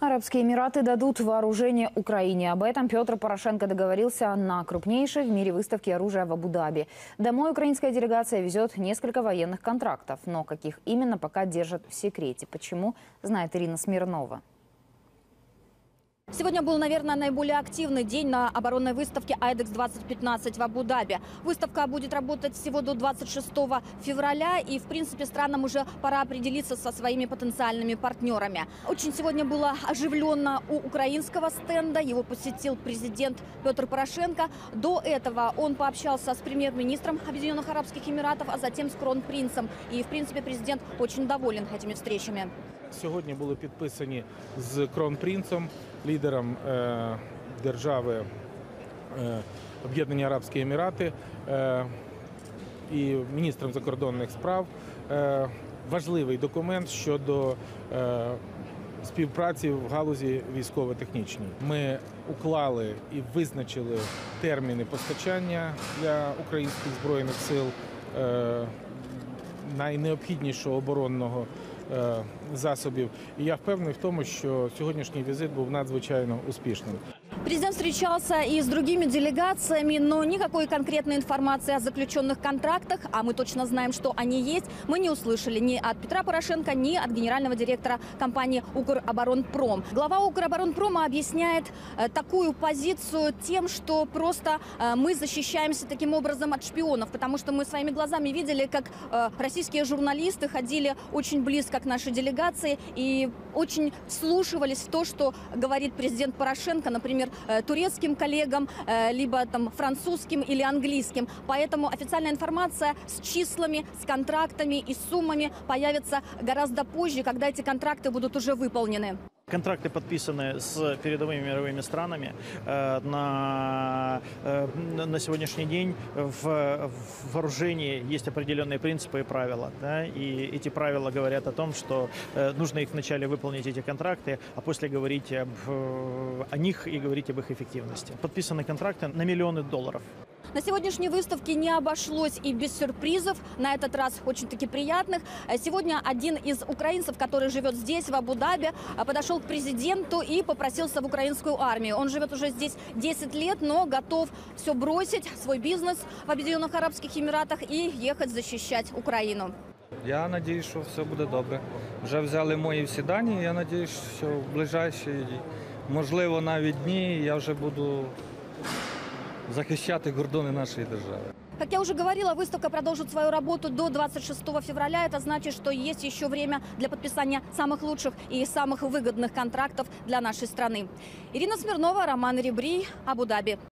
Арабские Эмираты дадут вооружение Украине. Об этом Петр Порошенко договорился на крупнейшей в мире выставке оружия в Абу-Даби. Домой украинская делегация везет несколько военных контрактов. Но каких именно, пока держат в секрете. Почему, знает Ирина Смирнова. Сегодня был, наверное, наиболее активный день на оборонной выставке IDEX 2015 в Абу-Даби. Выставка будет работать всего до 26 февраля, и, в принципе, странам уже пора определиться со своими потенциальными партнерами. Очень сегодня было оживленно у украинского стенда. Его посетил президент Петр Порошенко. До этого он пообщался с премьер-министром Объединенных Арабских Эмиратов, а затем с кронпринцем. И, в принципе, президент очень доволен этими встречами. Сьогодні були підписані з кронпринцем, лідером держави Об'єднані Арабські Емірати і міністром закордонних справ важливий документ щодо співпраці в галузі військово-технічній. Ми уклали і визначили терміни постачання для українських збройних сил найнеобхіднішого оборонного засобів. І я впевнений в тому, що сьогоднішній візит був надзвичайно успішним. Президент встречался и с другими делегациями, но никакой конкретной информации о заключенных контрактах, а мы точно знаем, что они есть, мы не услышали ни от Петра Порошенко, ни от генерального директора компании «Укроборонпром». Глава «Укроборонпрома» объясняет такую позицию тем, что просто мы защищаемся таким образом от шпионов, потому что мы своими глазами видели, как российские журналисты ходили очень близко к нашей делегации и очень вслушивались в то, что говорит президент Порошенко, например, турецким коллегам, либо там французским или английским. Поэтому официальная информация с числами, с контрактами и суммами появится гораздо позже, когда эти контракты будут уже выполнены. Контракты подписаны с передовыми мировыми странами. На сегодняшний день в вооружении есть определенные принципы и правила. Да? И эти правила говорят о том, что нужно их вначале выполнить, эти контракты, а после говорить о них и говорить об их эффективности. Подписаны контракты на миллионы долларов. На сегодняшней выставке не обошлось и без сюрпризов, на этот раз очень-таки приятных. Сегодня один из украинцев, который живет здесь, в Абу-Даби, подошел к президенту и попросился в украинскую армию. Он живет уже здесь 10 лет, но готов все бросить, свой бизнес в Объединенных Арабских Эмиратах и ехать защищать Украину. Я сподіваюся, що все буде добре. Вже взяли мої всі дані, я сподіваюся, що в ближайші, можливо, навіть дні я вже буду захищати кордони нашої держави. Как я уже говорила, выставка продолжит свою работу до 26 февраля. Это значит, что есть еще время для подписания самых лучших и самых выгодных контрактов для нашей страны. Ирина Смирнова, Роман Ребрий, Абу-Даби.